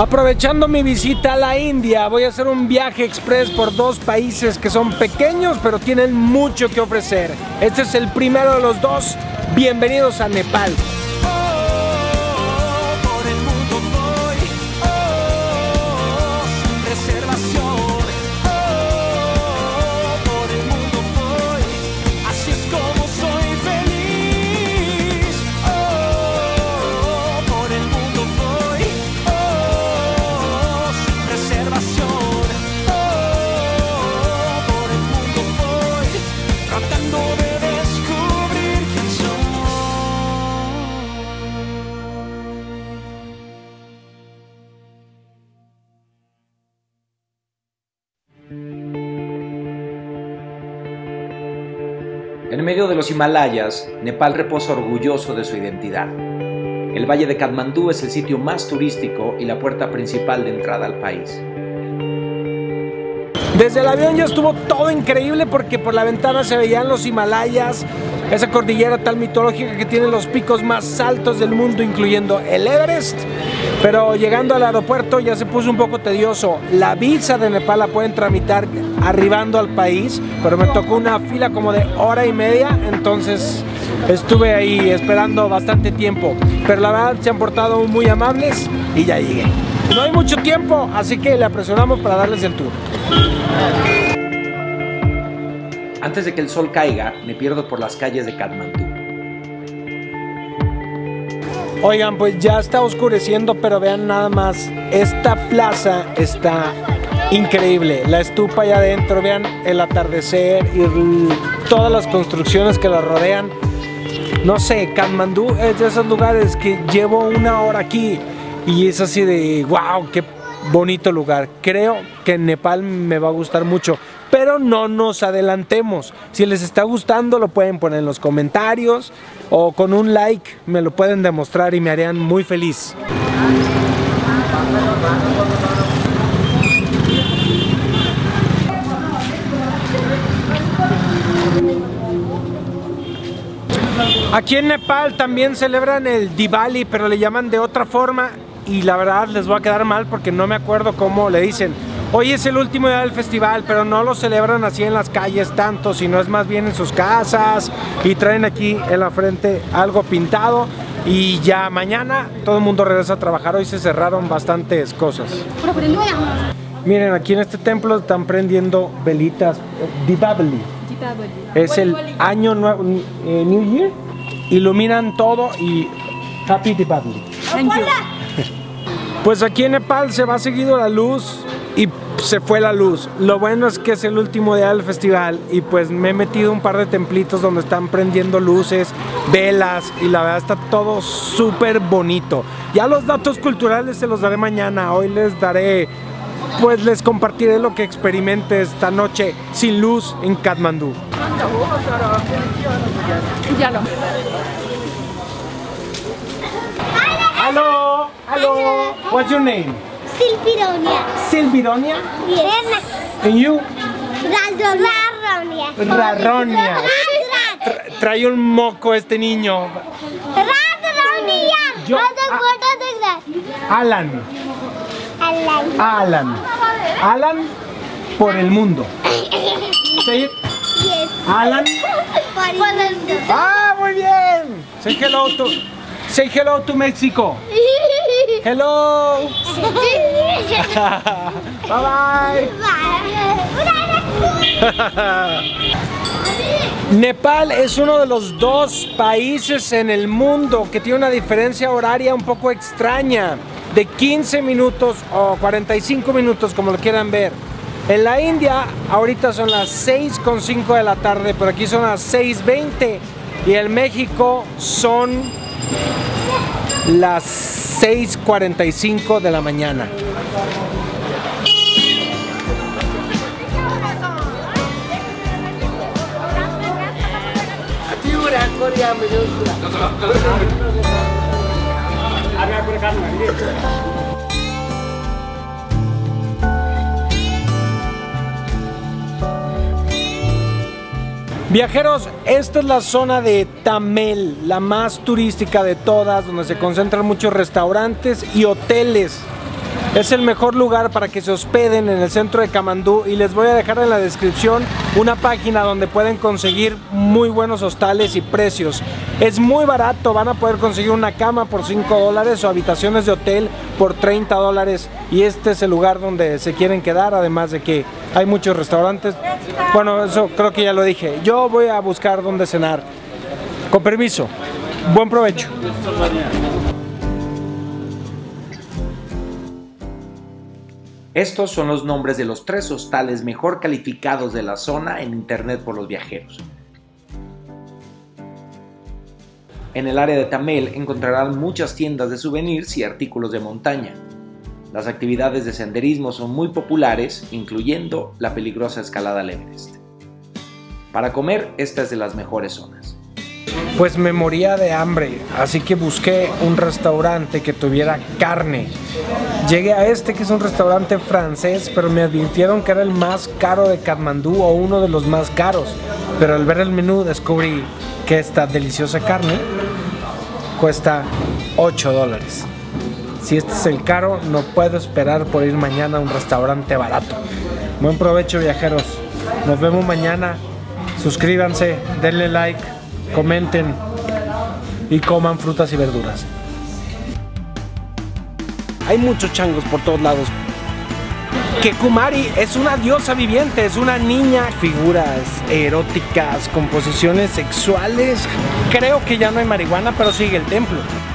Aprovechando mi visita a la India, voy a hacer un viaje express por dos países que son pequeños pero tienen mucho que ofrecer. Este es el primero de los dos. Bienvenidos a Nepal. En medio de los Himalayas, Nepal reposa orgulloso de su identidad. El Valle de Katmandú es el sitio más turístico y la puerta principal de entrada al país. Desde el avión ya estuvo todo increíble porque por la ventana se veían los Himalayas, esa cordillera tan mitológica que tiene los picos más altos del mundo, incluyendo el Everest. Pero llegando al aeropuerto ya se puso un poco tedioso. La visa de Nepal la pueden tramitar arribando al país, pero me tocó una fila como de hora y media, entonces estuve ahí esperando bastante tiempo. Pero la verdad se han portado muy amables y ya llegué. No hay mucho tiempo, así que le apresuramos para darles el tour. Antes de que el sol caiga, me pierdo por las calles de Katmandú. Oigan, pues ya está oscureciendo, pero vean nada más, esta plaza está increíble. La estupa allá adentro, vean el atardecer y todas las construcciones que la rodean. No sé, Katmandú es de esos lugares que llevo una hora aquí y es así de wow, qué bonito lugar. Creo que Nepal me va a gustar mucho, pero no nos adelantemos. Si les está gustando lo pueden poner en los comentarios o con un like me lo pueden demostrar y me harían muy feliz. Aquí en Nepal también celebran el Diwali, pero le llaman de otra forma y la verdad les va a quedar mal porque no me acuerdo cómo le dicen. Hoy es el último día del festival, pero no lo celebran así en las calles tanto, sino es más bien en sus casas y traen aquí en la frente algo pintado y ya mañana todo el mundo regresa a trabajar. Hoy se cerraron bastantes cosas. Miren, aquí en este templo están prendiendo velitas, Diwali. Es el año nuevo, New Year. Iluminan todo y Happy Diwali. Pues aquí en Nepal se va seguido la luz y se fue la luz. Lo bueno es que es el último día del festival y pues me he metido un par de templitos donde están prendiendo luces, velas y la verdad está todo súper bonito. Ya los datos culturales se los daré mañana. Hoy les daré, pues les compartiré lo que experimenté esta noche sin luz en Katmandú. Hello, hello. What's your name? Silvironia. Silvironia? Yes. And you? Raronia. Raronia. Trae un moco este niño. Raronia. Yo- Alan. Alan. Alan por el mundo. Say it. Yes. Alan. Ah, muy bien. Say hello to Mexico. Hello. Bye bye. Nepal es uno de los dos países en el mundo que tiene una diferencia horaria un poco extraña, de 15 minutos o 45 minutos, como lo quieran ver. En la India ahorita son las 6:05 de la tarde, pero aquí son las 6:20 y en México son las 6:45 de la mañana. Viajeros, esta es la zona de Tamel, la más turística de todas, donde se concentran muchos restaurantes y hoteles. Es el mejor lugar para que se hospeden en el centro de Kamandú y les voy a dejar en la descripción una página donde pueden conseguir muy buenos hostales y precios. Es muy barato, van a poder conseguir una cama por $5 o habitaciones de hotel por $30 y este es el lugar donde se quieren quedar, además de que hay muchos restaurantes. Bueno, eso creo que ya lo dije. Yo voy a buscar dónde cenar. Con permiso, buen provecho. Estos son los nombres de los 3 hostales mejor calificados de la zona en internet por los viajeros. En el área de Thamel encontrarán muchas tiendas de souvenirs y artículos de montaña. Las actividades de senderismo son muy populares, incluyendo la peligrosa escalada al Everest. Para comer, esta es de las mejores zonas. Pues me moría de hambre, así que busqué un restaurante que tuviera carne. Llegué a este, que es un restaurante francés, pero me advirtieron que era el más caro de Katmandú o uno de los más caros. Pero al ver el menú descubrí que esta deliciosa carne cuesta $8. Si este es el caro, no puedo esperar por ir mañana a un restaurante barato. Buen provecho, viajeros. Nos vemos mañana. Suscríbanse, denle like, comenten y coman frutas y verduras. Hay muchos changos por todos lados. Que Kumari es una diosa viviente, es una niña, figuras eróticas, composiciones sexuales. Creo que ya no hay marihuana, pero sigue el templo.